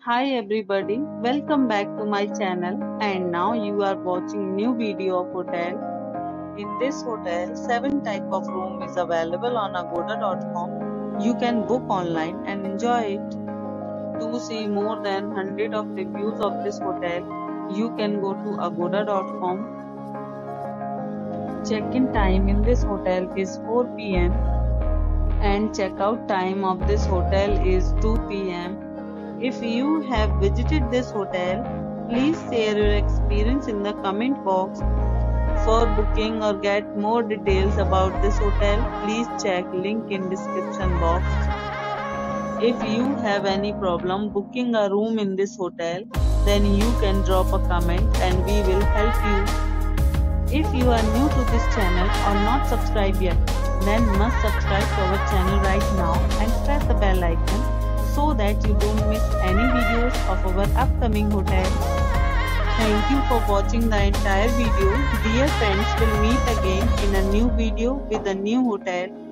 Hi everybody, welcome back to my channel and now you are watching new video of hotel. In this hotel, 7 type of room is available on agoda.com. You can book online and enjoy it. To see more than 100 of reviews of this hotel, you can go to agoda.com. Check-in time in this hotel is 4 p.m. and check-out time of this hotel is 2 p.m. If you have visited this hotel, please share your experience in the comment box. For booking or get more details about this hotel, please check link in description box. If you have any problem booking a room in this hotel, then you can drop a comment and we will help you. If you are new to this channel or not subscribed yet, then must subscribe to our channel right now and press the bell icon so that you don't miss any videos of our upcoming hotel. Thank you for watching the entire video. Dear friends, we'll meet again in a new video with a new hotel.